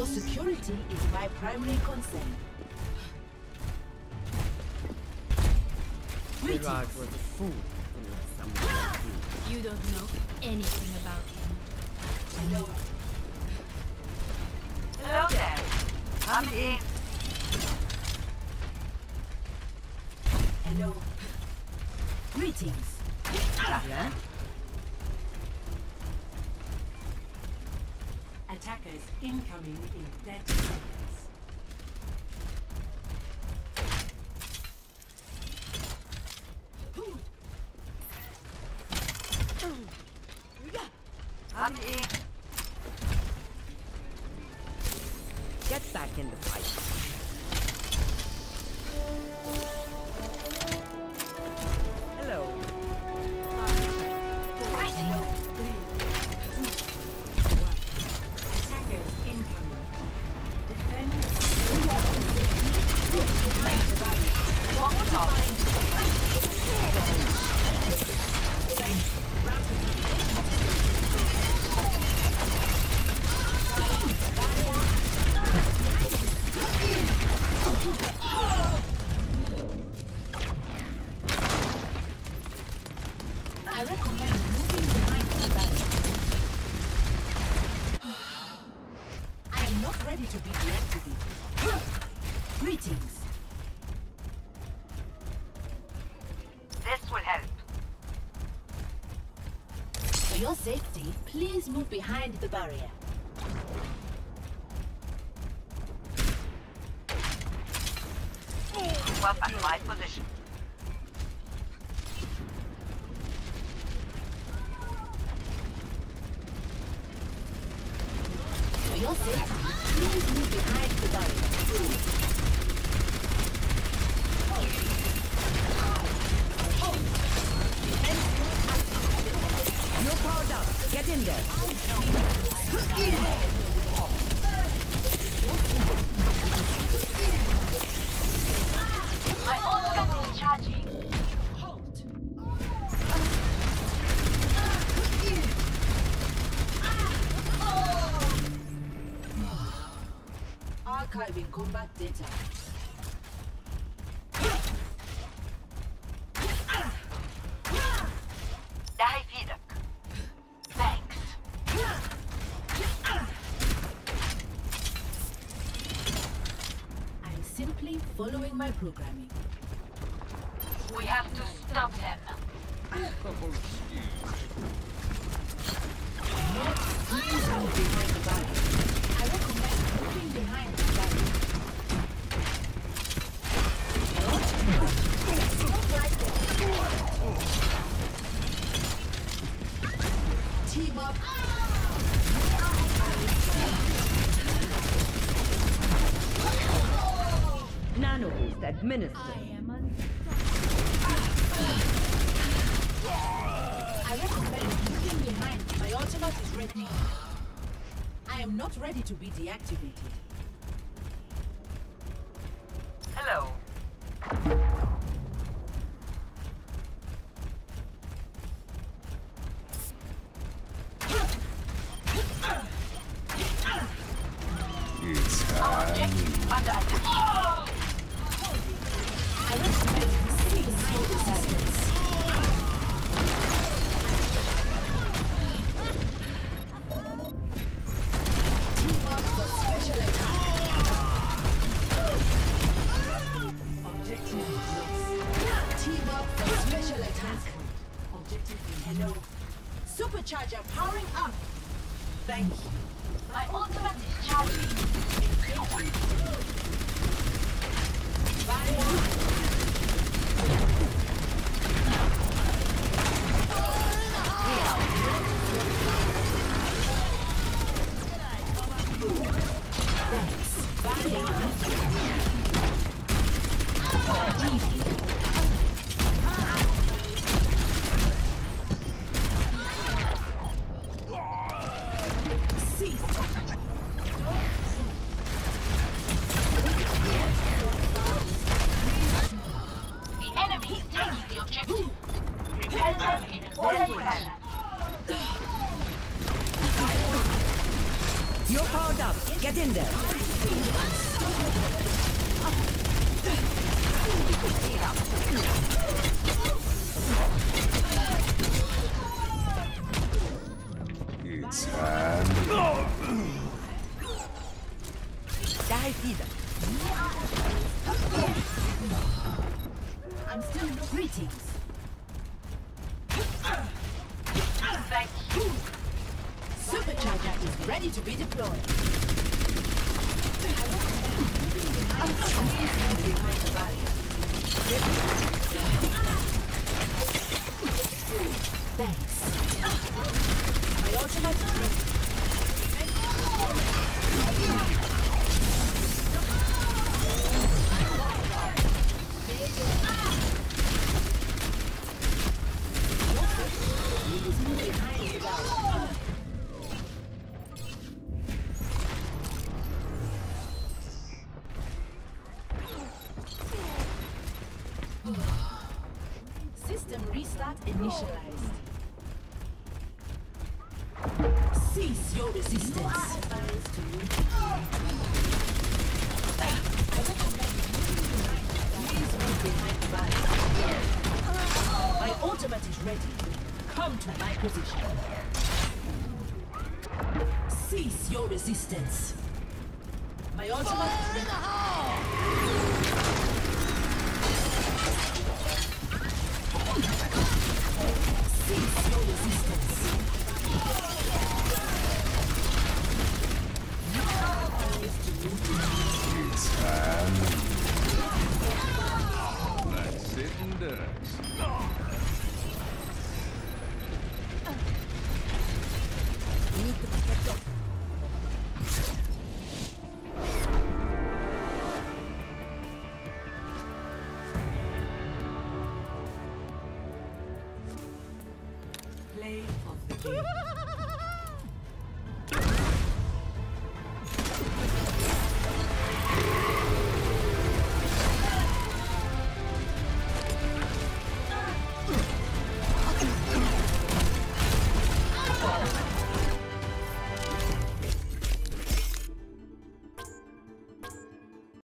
security is my primary concern. Mirage was a fool. You don't know anything about him. Hello. Hello there. I'm in. Hello. Greetings. Yeah? Attackers incoming in 30 seconds. I'm in. Get back in the fight. Hello. Attackers incoming. Defend. I recommend moving behind the barrier. I am not ready to be deactivated. Greetings. This will help. For your safety, please move behind the barrier. Weapon in my position. For your safety, please move behind the barrier. No power down. Get in there. My ultimate is charging. Archiving combat data. Dahi Fidak. Thanks. I'm simply following my programming. We have to stop them. Please move behind the barrier. I recommend moving behind the barrier. Team up. Nano boost I administered. am unstoppable. I recommend moving behind. My ultimate is ready. I am not ready to be deactivated. Hello. Objective under attack. I recommend seeking slow assistance. Team up for special attack. Objective lost. Team up for special attack. Objective hello. Supercharger powering up. Thank you. My ultimate is charging. The enemy Get in there. It's hand. Die wieder. I'm still greetings. Thank you. Supercharger is ready to be deployed. Thanks. My ultimate is ready. System restart initialized. Cease your resistance. My ultimate is ready. Come to my position. Cease your resistance. My ultimate is ready. Cease your resistance. It's hand. Let's sit and dance.